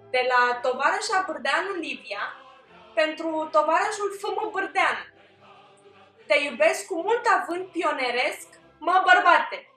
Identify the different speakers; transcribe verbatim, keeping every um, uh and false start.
Speaker 1: De la tovarășa Bârdeanu Livia pentru tovarășul Fă-mă Bârdeanu. Te iubesc cu mult avânt pioneresc, mă bărbate!